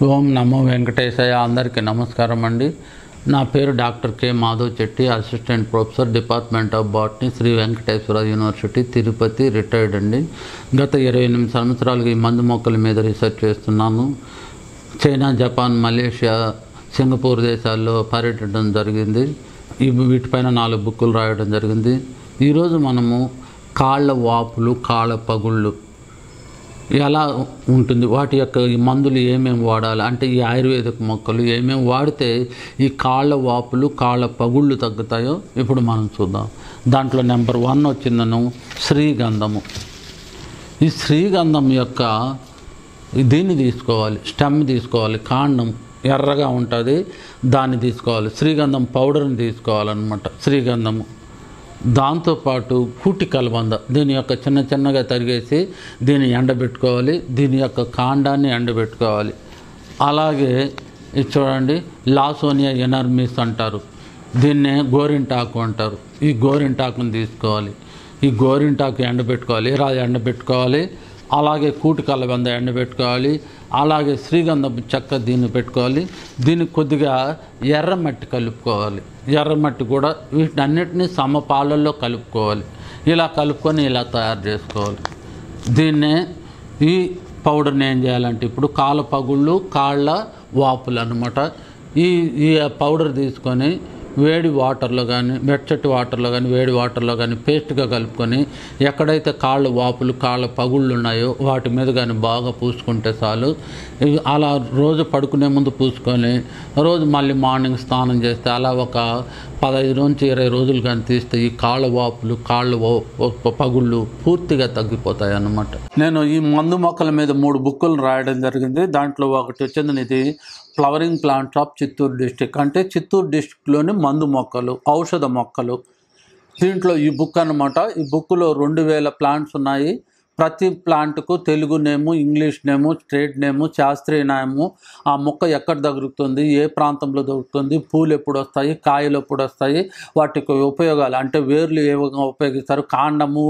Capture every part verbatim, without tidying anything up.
ఓం నమో వెంకటేశాయ. అందరికీ నమస్కారం అండి. నా పేరు doctor K Madhav Chetty, assistant professor, department of botany, Shri Venkateswara university, Tirupati, retired అండి. గత ఇరవై ఎనిమిది సంవత్సరాలుగా ఈ మందు మొక్కల మీద రీసెర్చ్ చేస్తున్నాను. చైనా, జపాన్, మలేషియా, సింగపూర్ దేశాల్లో పర్యటించడం జరిగింది. ఈ వీటిపైన నాలుగు బుక్కులు రాయడం జరిగింది. ఈరోజు మనము కాళ్ళ వాపులు, కాళ్ళ పగుళ్ళు ఎలా ఉంటుంది, వాటి యొక్క ఈ మందులు ఏమేమి వాడాలి, అంటే ఈ ఆయుర్వేదిక మొక్కలు ఏమేమి వాడితే ఈ కాళ్ళ వాపులు, కాళ్ళ పగుళ్ళు తగ్గుతాయో ఇప్పుడు మనం చూద్దాం. దాంట్లో నెంబర్ వన్ వచ్చిందను శ్రీగంధము. ఈ శ్రీగంధం యొక్క దీన్ని తీసుకోవాలి, స్టెమ్ తీసుకోవాలి, కాండం ఎర్రగా ఉంటుంది, దాన్ని తీసుకోవాలి. శ్రీగంధం పౌడర్ని తీసుకోవాలన్నమాట. శ్రీగంధము దాంతోపాటు కూటి కలబంద, దీని యొక్క చిన్న చిన్నగా తరిగేసి దీన్ని ఎండబెట్టుకోవాలి. దీని యొక్క కాండాన్ని ఎండబెట్టుకోవాలి. అలాగే ఇది చూడండి, లాసోనియా ఎనర్మిస్ అంటారు, దీన్నే గోరింటాకు అంటారు. ఈ గోరింటాకుని తీసుకోవాలి. ఈ గోరింటాకు ఎండబెట్టుకోవాలి, ఇలా ఎండబెట్టుకోవాలి. అలాగే కూటి కలబంద ఎండబెట్టుకోవాలి. అలాగే శ్రీగంధపు చెక్క దీన్ని పెట్టుకోవాలి. దీనికి కొద్దిగా ఎర్రమట్టి కలుపుకోవాలి. ఎర్రమట్టి కూడా వీటన్నిటిని సమపాలల్లో కలుపుకోవాలి. ఇలా కలుపుకొని ఇలా తయారు చేసుకోవాలి. దీన్నే ఈ పౌడర్ని ఏం చేయాలంటే ఇప్పుడు కాళ్ళ పగుళ్ళు, కాళ్ళ వాపులు అన్నమాట. ఈ ఈ పౌడర్ తీసుకొని వేడి వాటర్లో కానీ, వెచ్చటి వాటర్లో కానీ, వేడి వాటర్లో కానీ పేస్ట్గా కలుపుకొని ఎక్కడైతే కాళ్ళ వాపులు, కాళ్ళ పగుళ్ళు ఉన్నాయో వాటి మీద కానీ బాగా పూసుకుంటే చాలు. అలా రోజు పడుకునే ముందు పూసుకొని రోజు మళ్ళీ మార్నింగ్ స్నానం చేస్తే అలా ఒక పదహైదు నుంచి ఇరవై రోజులు కానీ తీస్తే ఈ కాళ్ళ వాపులు, కాళ్ళ పగుళ్ళు పూర్తిగా తగ్గిపోతాయి అన్నమాట. నేను ఈ మందు మొక్కల మీద మూడు బుక్కులు రాయడం జరిగింది. దాంట్లో ఒకటి వచ్చింది ఇది flowering plants of Chittoor district, అంటే చిత్తూరు డిస్టిక్లోని మందు మొక్కలు, ఔషధ మొక్కలు. దీంట్లో ఈ బుక్ అన్నమాట. ఈ బుక్లో రెండు వేల ప్లాంట్స్ ఉన్నాయి. ప్రతి ప్లాంట్కు Telugu name, English name, state name, శాస్త్రీయ నేము, ఆ మొక్క ఎక్కడ దొరుకుతుంది, ఏ ప్రాంతంలో దొరుకుతుంది, పూలు ఎప్పుడు వస్తాయి, కాయలు ఎప్పుడు వస్తాయి, వాటికి ఉపయోగాలు, అంటే వేర్లు ఏ విధంగా ఉపయోగిస్తారు, కాండము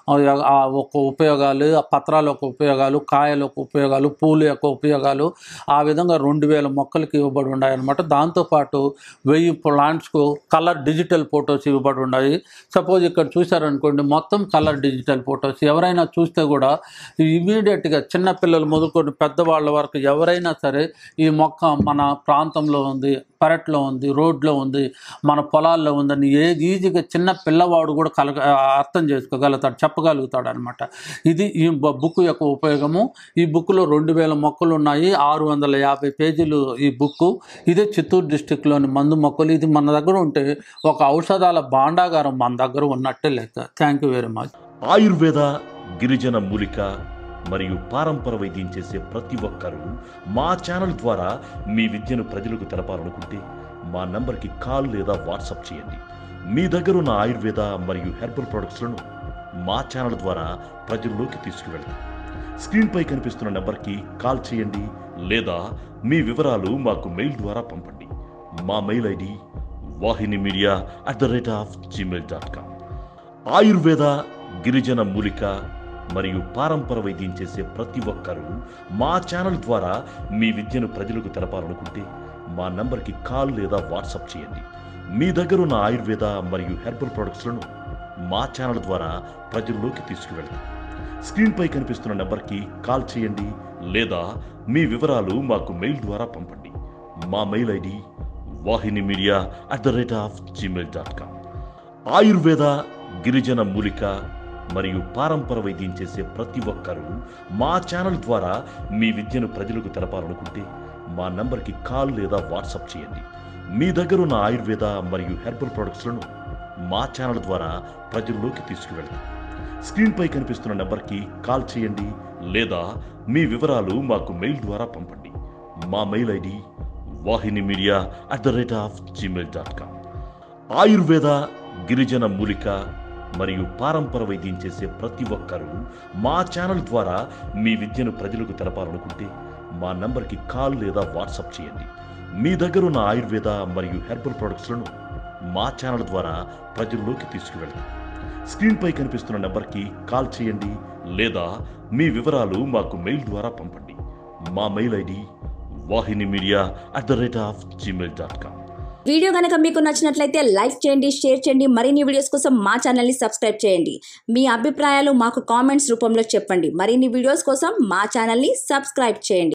ఒక ఉపయోగాలు, ఆ పత్రాల యొక్క ఉపయోగాలు, కాయల యొక్క ఉపయోగాలు, పూలు యొక్క ఉపయోగాలు, ఆ విధంగా రెండు వేల మొక్కలకి ఇవ్వబడి ఉన్నాయి అన్నమాట. దాంతోపాటు వెయ్యి ప్లాంట్స్కు కలర్ డిజిటల్ ఫొటోస్ ఇవ్వబడి ఉన్నాయి. సపోజ్ ఇక్కడ చూసారనుకోండి, మొత్తం కలర్ డిజిటల్ ఫొటోస్. ఎవరైనా చూస్తే కూడా ఇమీడియట్గా చిన్నపిల్లలు మొదలుకొని పెద్దవాళ్ళ వరకు ఎవరైనా సరే ఈ మొక్క మన ప్రాంతంలో ఉంది, పెరట్లో ఉంది, రోడ్లో ఉంది, మన పొలాల్లో ఉందని ఏ ఈజీగా చిన్న పిల్లవాడు కూడా కలగ అర్థం చేసుకోగలుగుతాడు, చెప్పగలుగుతాడు అనమాట. ఇది ఈ బుక్ యొక్క ఉపయోగము. ఈ బుక్లో రెండు వేల మొక్కలు ఉన్నాయి. ఆరు వందల యాభై పేజీలు ఈ బుక్. ఇదే చిత్తూరు డిస్టిక్లోని మందు మొక్కలు. ఇది మన దగ్గర ఉంటే ఒక ఔషధాల భాండాగారం మన దగ్గర ఉన్నట్టే లెక్క. Thank you very much. Ayurveda, గిరిజన మూలిక మరియు పారంపర వైద్యం చేసే ప్రతి ఒక్కరూ మా ఛానల్ ద్వారా మీ విద్యను ప్రజలకు తెలపాలనుకుంటే మా నంబర్కి కాల్ లేదా వాట్సాప్ చేయండి. మీ దగ్గర ఉన్న ఆయుర్వేద మరియు హెర్బల్ ప్రొడక్ట్స్లను మా ఛానల్ ద్వారా ప్రజల్లోకి తీసుకువెళ్తాం. స్క్రీన్పై కనిపిస్తున్న నెంబర్కి కాల్ చేయండి లేదా మీ వివరాలు మాకు మెయిల్ ద్వారా పంపండి. మా mail ID Vahini media at the rate of Gmail dot com. Ayurveda, గిరిజన మూలిక మరియు పారంపర వైద్యం చేసే ప్రతి ఒక్కరూ మా ఛానల్ ద్వారా మీ విద్యను ప్రజలకు తెలపాలనుకుంటే మా నంబర్కి కాల్ లేదా వాట్సాప్ చేయండి. మీ దగ్గర ఉన్న ఆయుర్వేద మరియు హెర్బల్ ప్రొడక్ట్స్లను మా ఛానల్ ద్వారా ప్రజల్లోకి తీసుకువెళ్తాం. స్క్రీన్పై కనిపిస్తున్న నెంబర్కి కాల్ చేయండి లేదా మీ వివరాలు మాకు మెయిల్ ద్వారా పంపండి. మా mail ID Vahini media at the rate of Gmail dot com. Ayurveda, గిరిజన మూలిక మరియు పారంపర వైద్యం చేసే ప్రతి ఒక్కరూ మా ఛానల్ ద్వారా మీ విద్యను ప్రజలకు తెలపాలనుకుంటే మా నంబర్కి కాల్ లేదా వాట్సాప్ చేయండి. మీ దగ్గర ఉన్న ఆయుర్వేద మరియు హెర్బల్ ప్రొడక్ట్స్లను మా ఛానల్ ద్వారా ప్రజల్లోకి తీసుకువెళ్తాం. స్క్రీన్పై కనిపిస్తున్న నెంబర్కి కాల్ చేయండి లేదా మీ వివరాలు మాకు మెయిల్ ద్వారా పంపండి. మా mail ID Vahini media at the rate of Gmail dot com. Ayurveda, గిరిజన మూలిక మరియు పారంపర వైద్యం చేసే ప్రతి ఒక్కరూ మా ఛానల్ ద్వారా మీ విద్యను ప్రజలకు తెలపాలనుకుంటే మా నంబర్కి కాల్ లేదా వాట్సాప్ చేయండి. మీ దగ్గర ఉన్న ఆయుర్వేద మరియు హెర్బల్ ప్రొడక్ట్స్లను మా ఛానల్ ద్వారా ప్రజల్లోకి తీసుకువెళ్తాం. స్క్రీన్పై కనిపిస్తున్న నెంబర్కి కాల్ చేయండి లేదా మీ వివరాలు మాకు మెయిల్ ద్వారా పంపండి. మా mail ID Vahini media at the rate of Gmail dot com. Video కనుక మీకు నచ్చినట్లయితే లైక్ చేయండి, షేర్ చేయండి. మరిన్ని వీడియోస్ కోసం మా ఛానల్ని సబ్స్క్రైబ్ చేయండి. మీ అభిప్రాయాలు మాకు కామెంట్స్ రూపంలో చెప్పండి. మరిన్ని వీడియోస్ కోసం మా ఛానల్ని సబ్స్క్రైబ్ చేయండి.